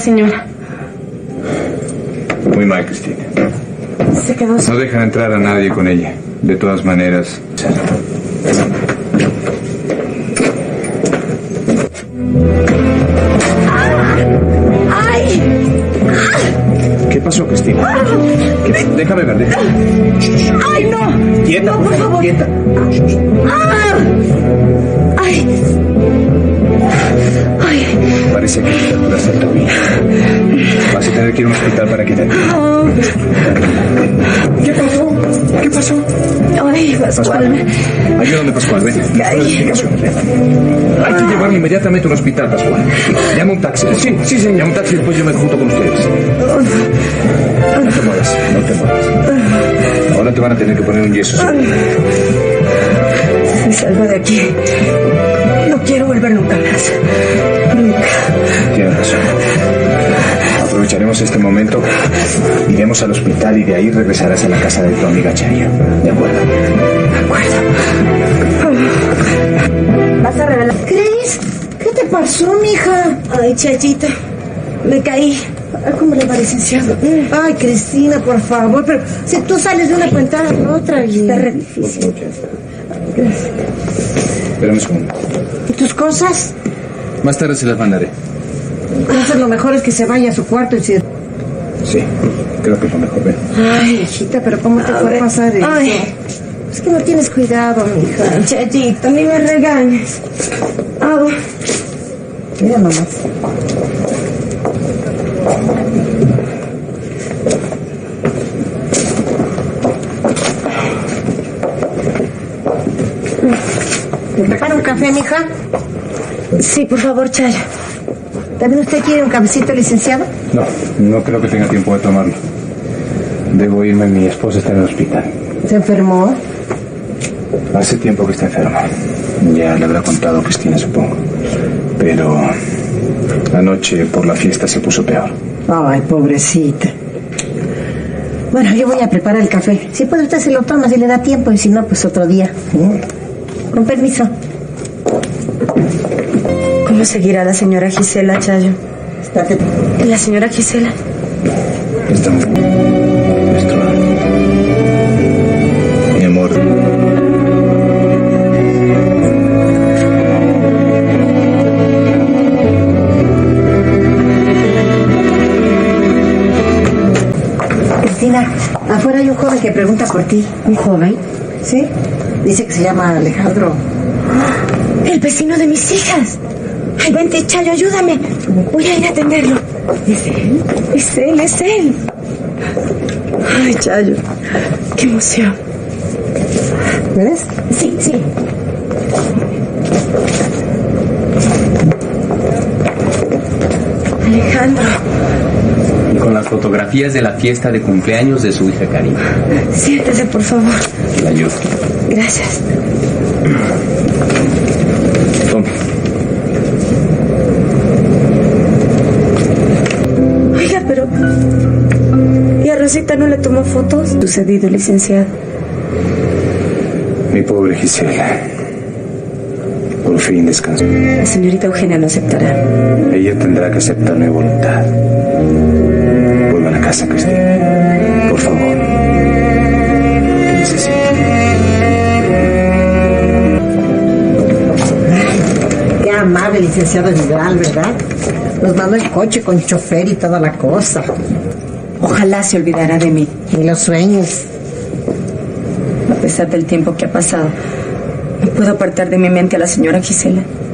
señora? Muy mal, Cristina. Se quedó... No dejan entrar a nadie con ella. De todas maneras... ¡Ay! ¿Qué pasó, Cristina? Déjame ver, déjame. ¡Ay, no! Quieta, no, por favor, quieta. ¡Ay! ¡Ay! Parece que te va a hacer tu vida. Vas a tener que ir a un hospital para que te... ¿Qué pasó? ¿Qué pasó? ¡Ay, Pascual! Ayúdame, Pascual, ven. Ay. Hay que llevarme inmediatamente a un hospital, Pascual. Llama un taxi. Sí, señor. Llama un taxi y después yo me junto con ustedes. No te muevas, no te muevas. Ahora te van a tener que poner un yeso. Me salgo de aquí. No quiero volver nunca más. Nunca. Tienes razón. Aprovecharemos este momento, iremos al hospital y de ahí regresarás a la casa de tu amiga Chayo. ¿De acuerdo? De acuerdo. ¿Vas a revelar? Cris, ¿qué te pasó, mija? Ay, Chayita, me caí. ¿Cómo le va, licenciado? Ay, Cristina, por favor, pero si tú sales de una puentada a la otra y... Está re difícil. Gracias. Espérame un segundo. ¿Y tus cosas? Más tarde se las mandaré. Entonces lo mejor es que se vaya a su cuarto y se... Sí, creo que es lo mejor. Ven. Ay, hijita, pero ¿cómo te puede pasar eso? Ay. Es que no tienes cuidado, mija. Chayita, ni me regañes. Mira nomás. ¿Me prepara un café, mija? Sí, por favor, Chayo. ¿También usted quiere un cafecito, licenciado? No creo que tenga tiempo de tomarlo. Debo irme, mi esposa está en el hospital. ¿Se enfermó? Hace tiempo que está enferma. Ya le habrá contado Cristina, supongo. Pero anoche por la fiesta se puso peor. Ay, pobrecita. Bueno, yo voy a preparar el café. Si puede usted se lo toma, si le da tiempo, y si no, pues otro día. Con permiso. ¿Cómo seguirá la señora Gisela, Chayo? Estate... ¿La señora Gisela? Está muy... Mi amor. Cristina, afuera hay un joven que pregunta por ti. ¿Un joven? ¿Sí? Dice que se llama Alejandro. ¡El vecino de mis hijas! ¡Ay, vente, Chayo, ayúdame! Voy a ir a atenderlo. ¿Es él? Es él, es él. Ay, Chayo, qué emoción. ¿Ves? Sí, sí. Alejandro. Y con las fotografías de la fiesta de cumpleaños de su hija Karina. Siéntese, por favor. La ayudo. Gracias. Tome. Oiga, pero... ¿y a Rosita no le tomó fotos? Sucedido, licenciado. Mi pobre Gisela. Por fin descansó. La señorita Eugenia no aceptará. Ella tendrá que aceptar mi voluntad. Vuelvan a casa, Cristina. Por favor. Te necesito. Qué amable licenciado Vidal, ¿verdad? Nos mandó el coche con chofer y toda la cosa. Ojalá se olvidara de mí. Ni los sueños. A pesar del tiempo que ha pasado, no puedo apartar de mi mente a la señora Gisela.